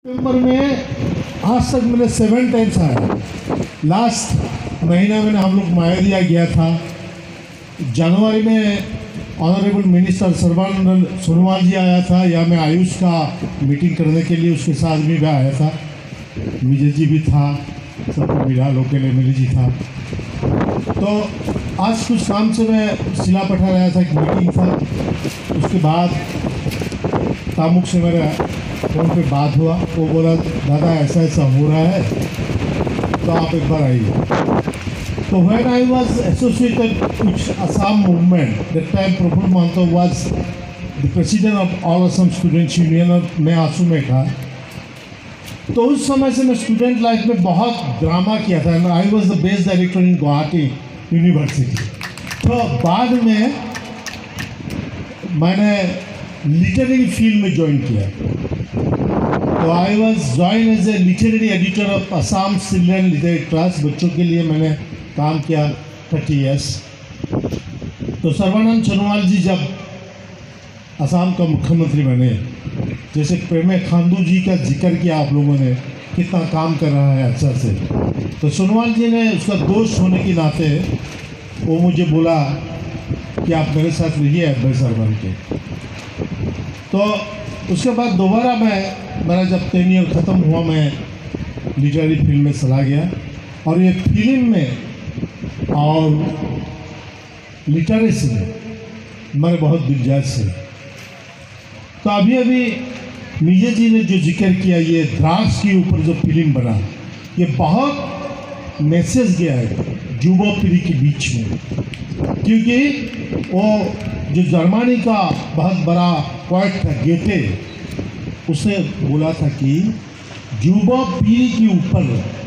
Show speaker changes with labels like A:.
A: नवंबर में आज तक मैंने 7 टाइम्स आया। लास्ट महीना मैंने हम लोग मायादिया गया था। जनवरी में ऑनरेबल मिनिस्टर सर्बानंद सोनोवाल जी आया था, या मैं आयुष का मीटिंग करने के लिए उसके साथ भी मैं आया था। विजय जी भी था, सबको मिला, लोकल एमएलए जी था। तो आज कुछ काम से मैं सिलापट्टा रहा था, एक मीटिंग था। उसके बाद तामुक से मेरा फ़ोन पे बात हुआ। वो बोला दादा ऐसा ऐसा हो रहा है, तो आप एक बार आइए। तो when I was associated with Assam movement, that time Praful Mahanta was the president of All Assam Students Union और मैं आसू में था। तो उस समय से मैं स्टूडेंट लाइफ में बहुत ड्रामा किया था। I was the best director in Guwahati university. तो बाद में मैंने लिटरेरी फील्ड में ज्वाइन किया। तो I was join as a literary editor of Assam children literary trust. बच्चों के लिए मैंने काम किया 30 ईयर्स। तो सर्बानंद सोनोवाल जी जब असम का मुख्यमंत्री बने, जैसे पेमा खांडू जी का जिक्र किया आप लोगों ने, कितना काम कर रहा है अच्छा से। तो सोनोवाल जी ने उसका दोस्त होने के नाते वो मुझे बोला कि आप मेरे साथ रहिए एडवाइजर बन के। तो उसके बाद दोबारा मेरा जब 10 ईयर ख़त्म हुआ, मैं लिटरेरी फील्ड में चला गया। और ये फिल्म में और लिटरेसी में मेरे बहुत दिलचस्प है। तो अभी मिजे जी ने जो जिक्र किया, ये द्रास के ऊपर जो फिल्म बना, ये बहुत मैसेज गया है युवा पीढ़ी के बीच में। क्योंकि वो जो जर्मनी का बहुत बड़ा पोएट था गेटे, उसने बोला था कि युवा पीढ़ी के ऊपर